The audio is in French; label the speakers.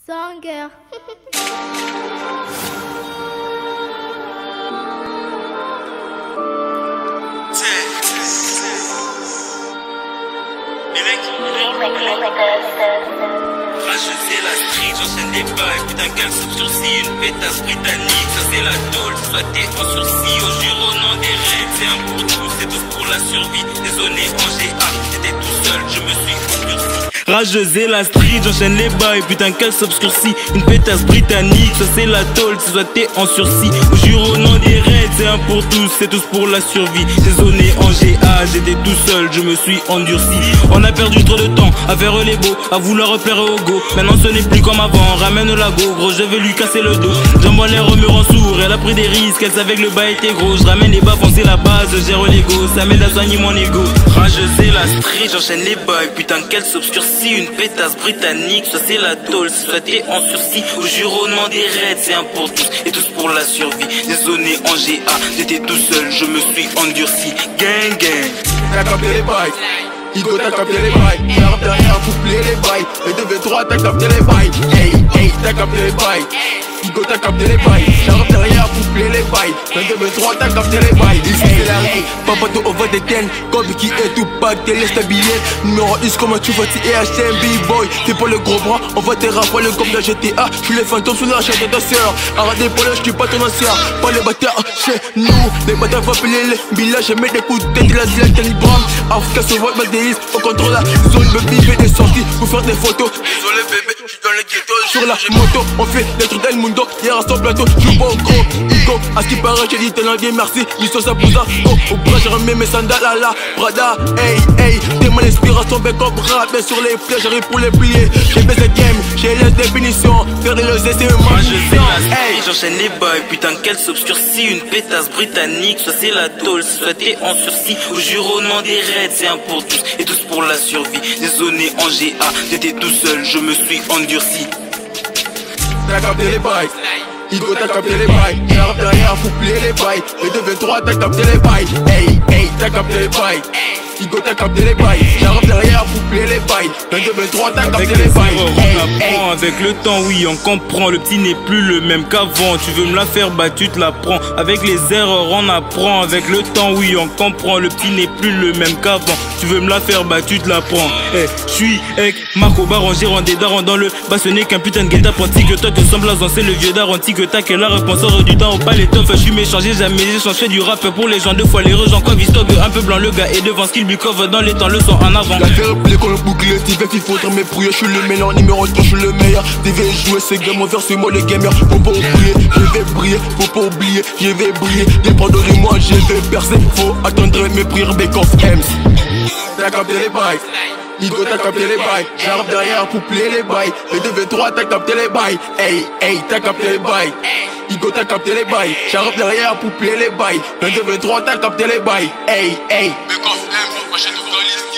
Speaker 1: Zanger.
Speaker 2: Racheter la street, j'enchaîne les bails. Putain, quel sursis, une pétasse britannique. Ça c'est la tôle, soit t'es en sursis. Au jure au nom des règles, c'est un pour tout, c'est tout pour la survie. Désolé en GA, j'étais tout seul, je me suis endurci. Rageusé la street, j'enchaîne les bails. Putain, quel obscurci, une pétasse britannique. Ça c'est la tôle, soit t'es en sursis. Au jure au nom des règles, c'est un pour tous, c'est tous pour la survie. Désolé en GA, j'étais tout seul, je me suis endurci. On a perdu trop de temps à faire les beaux, à vouloir plaire au go. Maintenant ce n'est plus comme avant, ramène la go, gros je vais lui casser le dos. J'envoie les remue en sourd, elle a pris des risques, elle savait que le bas était gros. Je ramène les baffes, c'est la base, je gère l'ego, ça m'aide à soigner mon ego. Rageusé la street, j'enchaîne les bails. Putain quelle s'obscurcie, une pétasse britannique. Soit c'est la tôle, soit t'es en sursis. Au jure au nom des raids, c'est un pour tous et tous pour la survie. Désolé en GA, j'étais tout seul, je me suis endurci. Gang gang.
Speaker 3: T'as capté les bails, Igo t'as capté les bails. L'arme derrière pour plier les bails. Et de V3 t'as capté les bails. Hey, hey, t'as capté les bails. Igo t'as capté les bails. L'arme derrière pour plier les bails. Et de V3 t'as capté les bails. Ici c'est la rue, papa tout over des ten. Comme qui est tout pack, t'es laisse tes billets. Numéro 10 comme tu vas t'y acheter un B-boy. T'es pas le gros bras, on va te raffoler comme dans GTA. J'suis les fantômes sous la chaîne de ta sœur. Arrête des polos, j'suis pas ton ancien. Pas les bâtards chez nous. Les bâtards vont appeler les villages. Je mets des coups de tête, la zile, Calibram. Africa se voit ma délice. On contrôle la zone, baby, fait des sorties pour faire des photos. Désolé bébé, j'suis dans le ghetto. Sur la moto, on fait des trucs del mundo. Hier à son plateau, j'joue pas au gros. Igo, à ce qui paraît, j'ai dit t'es l'envie, merci. Mission sa bousa, oh, au bras, j'ai remis mes sandales à la Prada. Hey, hey, t'es mon inspiration, bec comme rap. Mais sur les flèches, j'arrive pour les plier. J'ai baissé game, j'ai les définitions. Faire des losés, c'est ma mission.
Speaker 2: Hey, j'enchaîne les bails. Putain, quelle s'obscurcie, une pétasse britannique. Soit c'est la tôle, soit t'es en sursis. Au jure au nom des raids, c'est un pour tous et tous pour la survie. Désolé en GA, j'étais tout seul, je me suis endurci.
Speaker 3: T'as capté les bails, Igo t'as capté les bails. L'arme derrière pour plier les bails. Et de V3 t'as capté les bails. Hey, hey, t'as capté les bails. Igo t'as capté les bails. L'arme derrière pour plier les bails. Et de V3 t'as capté les bails.
Speaker 2: On apprend avec le temps, oui on comprend. Le petit n'est plus le même qu'avant. Tu veux me la faire, bah tu te la prends. Avec les erreurs on apprend. Avec le temps, oui on comprend. Le petit n'est plus le même qu'avant. Tu veux me la faire, bah tu te la prends. Hey, j'suis avec Marco Baron, gérant des darons dans le bas. Ce n'est qu'un putain de guet apprenti. Que toi que semble c'est le vieux daranti. Que t'as que la réponse hors du temps au pas les toffes. J'suis méchant, j'ai jamais échangé du rap pour les gens deux fois les rejoints. Quoi Vistog, un peu blanc le gars et devant skill Bukov dans les temps le son en avant.
Speaker 3: La terre plaît qu'on le bouclier, t'y veux qu'il faudra m'ébrouiller. J'suis le meilleur, numéro 3, j'suis le meilleur. T'y veux jouer, c'est game over, c'est moi le gamer. Faut pas oublier, je vais briller, faut pas oublier, je vais briller. Dépendez-moi, je vais percer. Faut attendre mes prières, back of Ems. T'as capté les bails, Igo t'as capté les bails. J'arrive derrière pour plier les bails. Et de V3 t'as capté les bails. Hey, hey, t'as capté les bails. Igo t'as capté les bails. J'arrive derrière pour plier les bails. Et de V3 t'as capté les bails. Hey, hey. Back of Ems, prochaine dans liste.